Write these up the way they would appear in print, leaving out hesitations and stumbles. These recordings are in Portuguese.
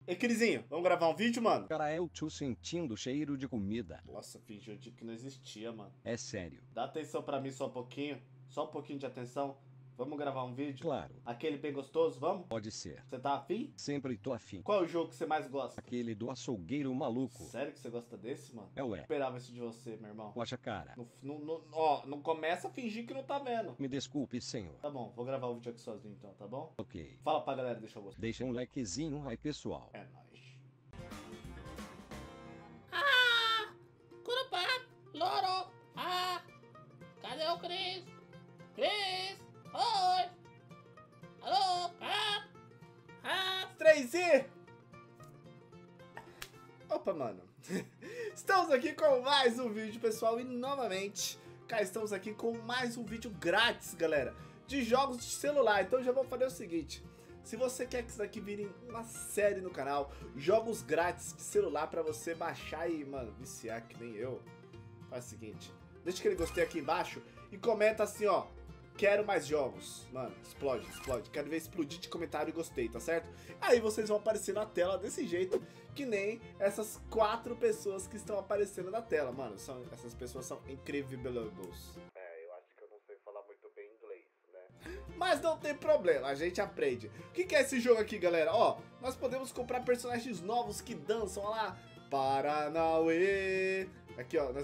Ei, Crisinho, vamos gravar um vídeo, mano? Cara, eu tô sentindo cheiro de comida. Nossa, fingiu de que não existia, mano. É sério. Dá atenção pra mim só um pouquinho de atenção. Vamos gravar um vídeo? Claro. Aquele bem gostoso, vamos? Pode ser. Você tá afim? Sempre tô afim. Qual é o jogo que você mais gosta? Aquele do açougueiro maluco. Sério que você gosta desse, mano? É, ué. Eu esperava isso de você, meu irmão. Poxa, cara. Não começa a fingir que não tá vendo. Me desculpe, senhor. Tá bom, vou gravar o vídeo aqui sozinho então, tá bom? Ok. Fala pra galera, deixa eu gostar. Deixa um likezinho aí, pessoal. É nóis. Curupá, Loro, cadê o Cris? Cris, oi, alô, 3i! Opa, mano. Estamos aqui com mais um vídeo, pessoal, e novamente, cá estamos aqui com mais um vídeo grátis, galera, de jogos de celular. Então já vou fazer o seguinte: se você quer que isso daqui vire uma série no canal, jogos grátis de celular pra você baixar e, mano, viciar que nem eu, faz o seguinte: deixa aquele gostei aqui embaixo e comenta assim, ó: quero mais jogos. Mano, explode, explode. Quero ver explodir de comentário e gostei, tá certo? Aí vocês vão aparecer na tela desse jeito, que nem essas 4 pessoas que estão aparecendo na tela. Mano, essas pessoas são incríveis. É, eu acho que eu não sei falar muito bem inglês, né? Mas não tem problema, a gente aprende. O que é esse jogo aqui, galera? Ó, nós podemos comprar personagens novos que dançam, ó lá. Paranauê. Aqui, ó,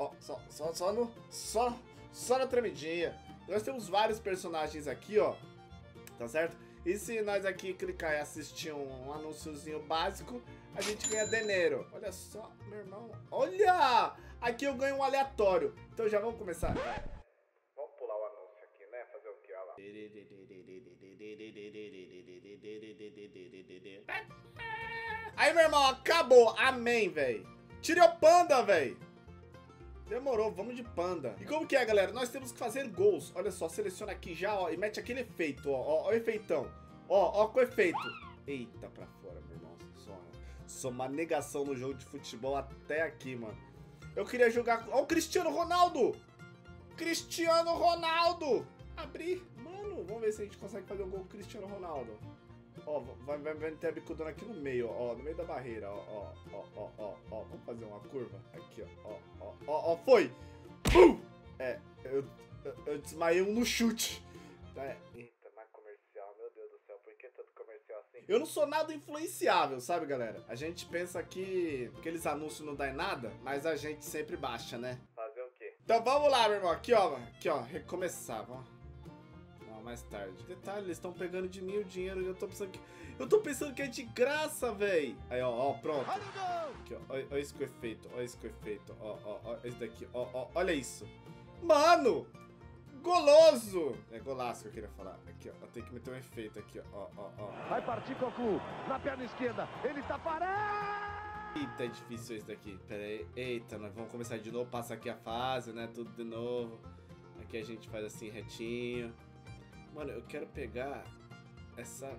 só na tremidinha. Nós temos vários personagens aqui, ó, tá certo? E se nós aqui clicar e assistir um anúnciozinho básico, a gente ganha dinheiro. Olha só, meu irmão. Olha! Aqui eu ganho um aleatório. Então já vamos começar. Vamos pular o anúncio aqui, né? Fazer o quê? Olha lá. Aí, meu irmão, acabou. Amém, velho. Tirei o panda, velho. Demorou, vamos de panda. E como que é, galera? Nós temos que fazer gols. Olha só, seleciona aqui já, ó, e mete aquele efeito, ó, o efeitão. Ó, com efeito. Eita, pra fora, meu irmão. Sou uma negação no jogo de futebol até aqui, mano. Eu queria jogar com... Ó, o Cristiano Ronaldo! Cristiano Ronaldo! Abrir. Mano, vamos ver se a gente consegue fazer um gol com o Cristiano Ronaldo. Ó, vai ter a bicudona aqui no meio, ó, no meio da barreira, ó, vamos fazer uma curva, aqui, ó, foi! É, eu desmaiei um no chute. Eita, mas comercial, meu Deus do céu, por que tanto comercial assim? Eu não sou nada influenciável, sabe, galera? A gente pensa que aqueles anúncios não dão em nada, mas a gente sempre baixa, né? Fazer o quê? Então vamos lá, meu irmão, aqui, ó, recomeçar, ó. Mais tarde. Detalhe, eles estão pegando de mim o dinheiro. Eu tô pensando que é de graça, véi. Aí, ó, pronto. Aqui, ó, olha isso com efeito. Olha isso com efeito. Ó, esse daqui. Ó, olha isso. Mano! Goloso! É golaço que eu queria falar. Aqui, ó, tem que meter um efeito aqui, ó. Vai partir Cocu, na perna esquerda. Ele tá parado! Eita, é difícil esse daqui. Pera aí. Eita, nós vamos começar de novo. Passa aqui a fase, né? Tudo de novo. Aqui a gente faz assim, retinho. Mano, eu quero pegar essa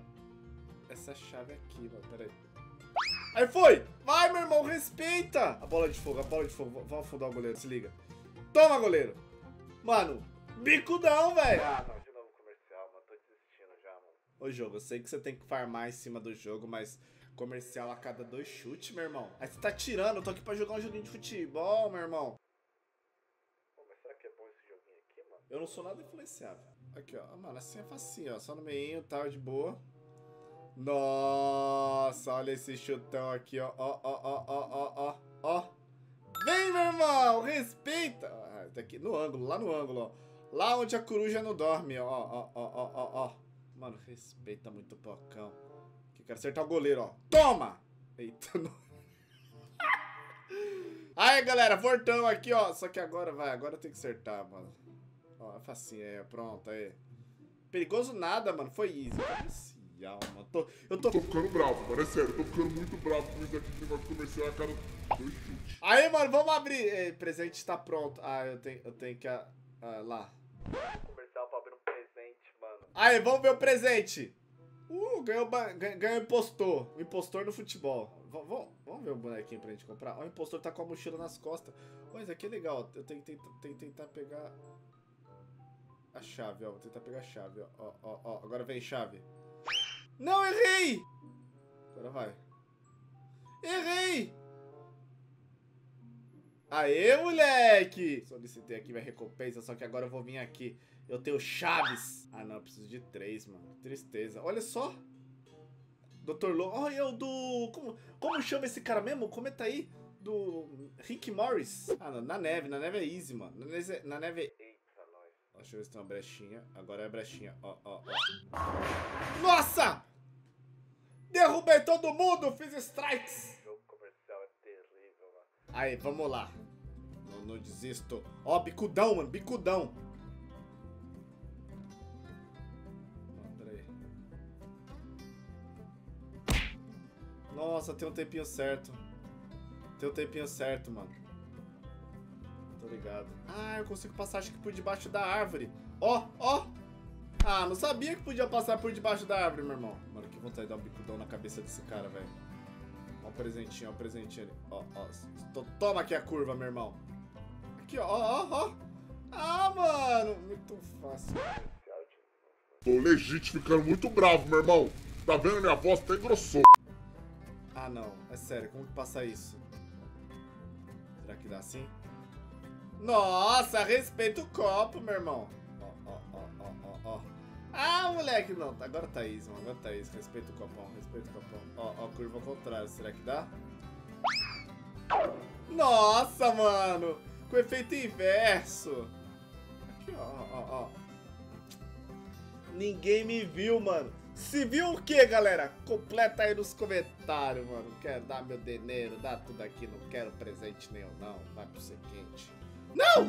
chave aqui, mano, pera aí. Aí foi! Vai, meu irmão, respeita! A bola de fogo, vamos afundar o goleiro, se liga. Toma, goleiro! Mano, bicudão, velho! Ah, não, de novo comercial, mano, tô desistindo já, mano. Ô, jogo, eu sei que você tem que farmar em cima do jogo, mas comercial a cada 2 chutes, meu irmão. Aí você tá tirando, eu tô aqui pra jogar um joguinho de futebol, meu irmão. Pô, mas será que é bom esse joguinho aqui, mano? Eu não sou nada influenciável. Aqui, ó. Mano, assim é facinho, ó. Só no meinho, tá, de boa. Nossa, olha esse chutão aqui, ó. Ó. Vem, meu irmão! Respeita! Ah, daqui, no ângulo, lá no ângulo, ó. Lá onde a coruja não dorme, ó. Mano, respeita muito o pocão. Aqui, quero acertar o goleiro, ó. Toma! Eita, não. Aí, galera, voltamos aqui, ó. Só que agora, agora tem que acertar, mano. Ó, é facinho, pronto, aí. Perigoso nada, mano, foi easy. Comercial, mano, eu tô ficando bravo, mano, é sério, eu tô ficando muito bravo com isso aqui de negócio comercial a cada 2 chutes. Aí, mano, vamos abrir. Ei, presente está pronto. Ah, eu tenho que... lá. Comercial pra abrir um presente, mano. Aí, vamos ver o presente. Ganhou impostor. O impostor no futebol. Vamos ver o bonequinho pra gente comprar. Ó, o impostor tá com a mochila nas costas. Ó, isso aqui é legal. Eu tenho que tentar pegar... a chave, ó. Vou tentar pegar a chave, ó. Agora vem chave. Não, errei! Agora vai. Errei! Aê, moleque! Solicitei aqui minha recompensa, só que agora eu vou vir aqui. Eu tenho chaves. Ah, não, eu preciso de 3, mano. Tristeza. Olha só. Dr. Lo... Olha, é o do... Como chama esse cara mesmo? Comenta aí. Do Rick Morris. Ah, não, na neve é easy, mano. Na neve é... Eita, nós. Deixa eu ver se tem uma brechinha. Agora é a brechinha. Ó, ó, ó. Nossa! Derrubei todo mundo, fiz strikes. O jogo comercial é terrível, mano. Aí, vamos lá. Não desisto. Ó, bicudão, mano, bicudão. Peraí. Nossa, tem um tempinho certo. Tem um tempinho certo, mano. Tô ligado. Ah, eu consigo passar, acho que por debaixo da árvore. Ó, ó. Ah, não sabia que podia passar por debaixo da árvore, meu irmão. Mano, que vontade de dar um bicudão na cabeça desse cara, velho. Ó o presentinho ali. Ó, ó. Toma aqui a curva, meu irmão. Aqui, ó, ó, ó. Ah, mano. Muito fácil. Tô legítimo ficando muito bravo, meu irmão. Tá vendo? Minha voz até engrossou. Ah, não. É sério, como que passa isso? Será que dá assim? Nossa, respeita o copo, meu irmão. Ó, ó, ó, ó, ó, ó. Ah, moleque, não. Agora tá easy, mano. Agora tá easy. Respeita o copão, respeita o copão. Ó, ó, curva ao contrário. Será que dá? Nossa, mano. Com efeito inverso. Aqui, ó, ó, ó. Ninguém me viu, mano. Se viu o que, galera? Completa aí nos comentários, mano. Quero dar meu dinheiro, dá tudo aqui. Não quero presente nenhum, não. Vai pro seguinte. Não!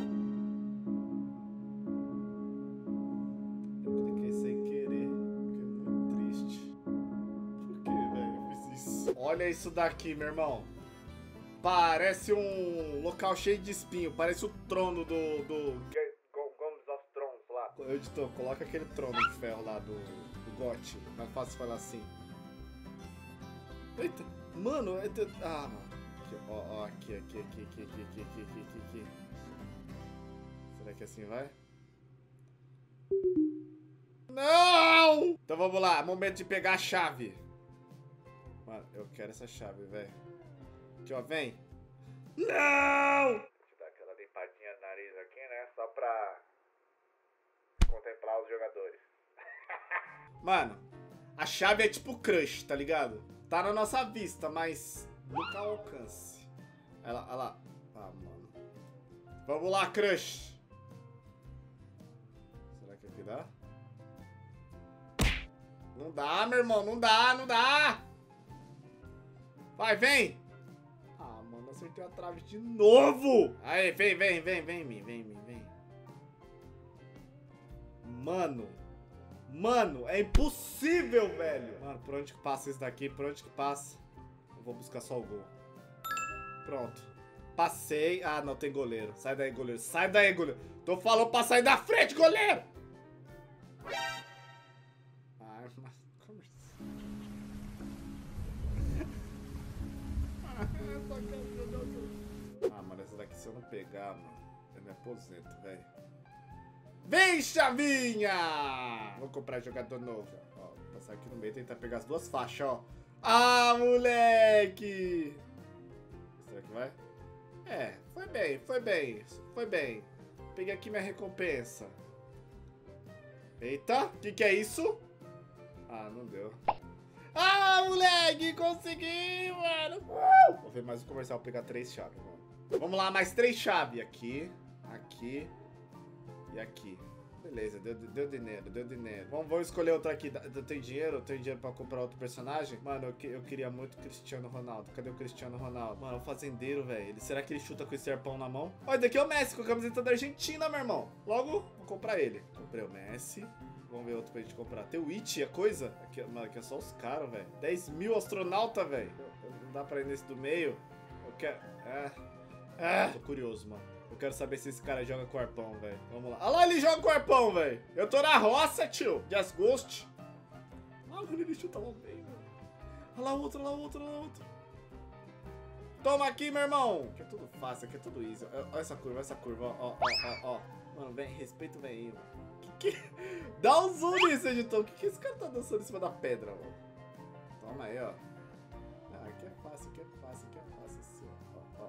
Eu cliquei sem querer. Fiquei muito triste. Por que, velho? Eu fiz isso. Olha isso daqui, meu irmão. Parece um local cheio de espinho. Parece o trono do Gomes of Thrones lá. Editor, coloca aquele trono de ferro lá do GOT. Mais fácil falar assim. Eita. Mano, é... Ah, mano. Aqui, ó, ó. Aqui. Será que assim vai? Não! Então vamos lá. Momento de pegar a chave. Mano, eu quero essa chave, velho. Aqui, ó. Vem. Não! Deixa eu dar aquela limpadinha no nariz aqui, né? Só pra contemplar os jogadores. Mano, a chave é tipo crush, tá ligado? Tá na nossa vista, mas nunca ao alcance. Olha lá. Ah, mano. Vamos lá, crush. Será que aqui dá? Não dá, meu irmão. Não dá. Vai, vem. Ah, mano, acertei a trave de novo. Aí, vem. Mano, é impossível, velho. Mano, por onde que passa isso daqui? Por onde que passa? Eu vou buscar só o gol. Pronto. Passei. Ah, não, tem goleiro. Sai daí, goleiro. Tô falando pra sair da frente, goleiro. Ah, mas... Como assim? Ah, mano, essa daqui se eu não pegar, mano, eu me aposento, velho. Vem, chavinha! Vou comprar jogador novo. Ó, vou passar aqui no meio e tentar pegar as duas faixas, ó. Ah, moleque! Será que vai? É, foi bem. Peguei aqui minha recompensa. Eita, o que é isso? Ah, não deu. Ah, moleque, consegui, mano! Vou ver mais um comercial, vou pegar 3 chaves, mano. Vamos lá, mais 3 chaves. Aqui. E aqui. Beleza, deu dinheiro. Vamos escolher outro aqui. Eu tenho dinheiro pra comprar outro personagem? Mano, eu queria muito o Cristiano Ronaldo. Cadê o Cristiano Ronaldo? Mano, o fazendeiro, velho. Será que ele chuta com esse arpão na mão? Olha, daqui é o Messi com a camiseta da Argentina, meu irmão. Logo, vou comprar ele. Comprei o Messi. Vamos ver outro pra gente comprar. Tem o It, a coisa? Aqui, mano, aqui é só os caras, velho. 10 mil astronauta, velho. Não dá pra ir nesse do meio. Eu quero... Tô curioso, mano. Eu quero saber se esse cara joga com arpão, velho. Vamos lá. Olha lá, ele joga com arpão, velho. Eu tô na roça, tio. Just Ghost. Ah, mano, ele chuta lá bem, velho. Olha lá outro. Toma aqui, meu irmão. Aqui é tudo fácil, aqui é tudo easy. Olha essa curva, ó. Mano, vem, respeita o velhinho, mano. Dá um zoom nisso, editor. O que esse cara tá dançando em cima da pedra, mano? Toma aí, ó. Ah, aqui é fácil, aqui é fácil assim, ó.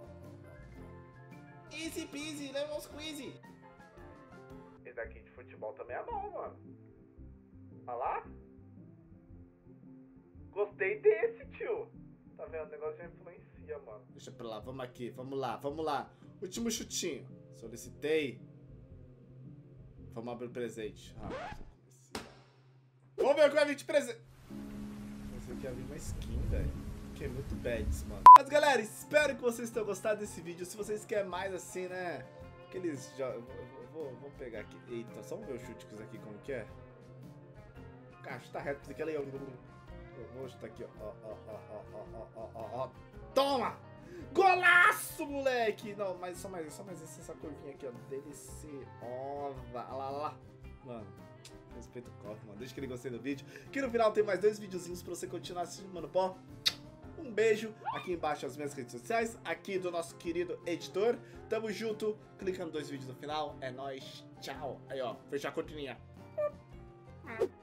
Easy peasy, leva os quiz. Esse daqui de futebol também é bom, mano. Olha lá. Gostei desse, tio. Tá vendo? O negócio já influencia, mano. Deixa pra lá, vamos aqui, vamos lá. Último chutinho. Solicitei. Vamos abrir o presente. Vamos ver o que vai vir de presente. Você quer vir uma skin, velho. Que é muito bads, mano. Mas galera, espero que vocês tenham gostado desse vídeo. Se vocês querem mais assim, né? Aqueles jogos. Vou pegar aqui. Eita, só vamos ver os chutes aqui como que é. Cara, chuta reto, porque aquela aí, ó. Vou chutar aqui, ó. Toma! Golaço, moleque! Não, mas só mais essa curvinha aqui, ó. Deliciosa. Olha lá. Mano, respeito o copo, mano. Deixa que ele gostei do vídeo. Aqui no final tem mais 2 videozinhos pra você continuar assistindo, mano. Pô, um beijo. Aqui embaixo as minhas redes sociais. Aqui do nosso querido editor. Tamo junto. Clica nos 2 vídeos no final. É nóis. Tchau. Aí, ó. Fechar a cortininha.